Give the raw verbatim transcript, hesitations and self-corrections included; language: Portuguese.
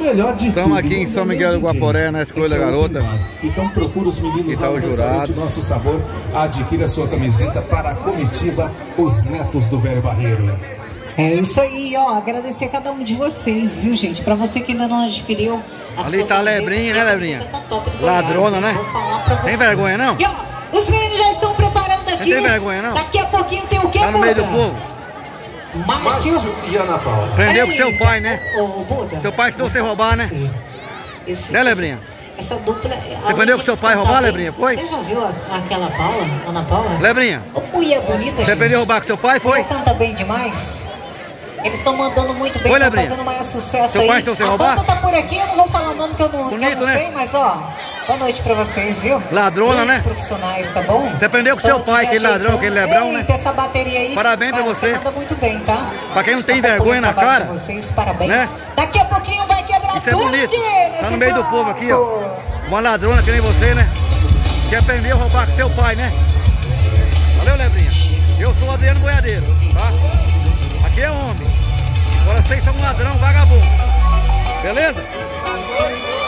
Melhor de Estamos aqui em São Miguel do Guaporé, na Escolha Garota. Então procura os meninos lá no restaurante Nosso Sabor. Adquira sua camiseta para a comitiva Os Netos do Velho Barreiro. É isso aí, ó. Agradecer a cada um de vocês, viu, gente? Pra você que ainda não adquiriu a ali sua tá a camiseta, Lebrinha, né, Lebrinha? Tá top do Ladrona, Goiás, né? Vou falar pra você. Tem vergonha, não? E, ó, os meninos já estão preparando aqui. Não tem vergonha, não? Daqui a pouquinho tem o quê, Tá no meio do Buda? povo. Márcio e Ana Paula. Prendeu com seu pai, né? Ô, Buda. Seu pai tentou você roubar, né? Esse, Né, Lebrinha? Essa dupla... Você prendeu com seu pai roubar, Lebrinha? Foi? Você já viu a, aquela Paula, Ana Paula? Lebrinha? Ô, mulher bonita, Você gente. prendeu roubar com seu pai, foi? Ela canta bem demais. Eles estão mandando muito bem, Foi, estão Lebrinha? fazendo maior sucesso Seu aí. pai tentou você a roubar? banda tá por aqui, eu não vou falar o nome que eu não, Bonito, eu não né? sei, mas ó, boa noite pra vocês, viu? Ladrona, Grandes né? profissionais, tá bom? Você prendeu com Tô seu aqui pai, me aquele ladrão, ajeitando. aquele lebrão, né? Eita, essa bateria aí. Parabéns pra cara, você. Você anda muito bem, tá? Pra quem não tem Acompanho vergonha o na trabalho cara, de vocês, parabéns. né? Daqui a pouquinho vai quebrar Isso é tudo bonito. aqui Tá nesse no meio do palco. povo aqui, ó. Uma ladrona que nem você, né? Que aprendeu a roubar com seu pai, né? Valeu, Lebrinha. Eu sou o Adriano Boiadeiro, tá? Aqui é homem. Agora vocês são um ladrão, vagabundo. Beleza?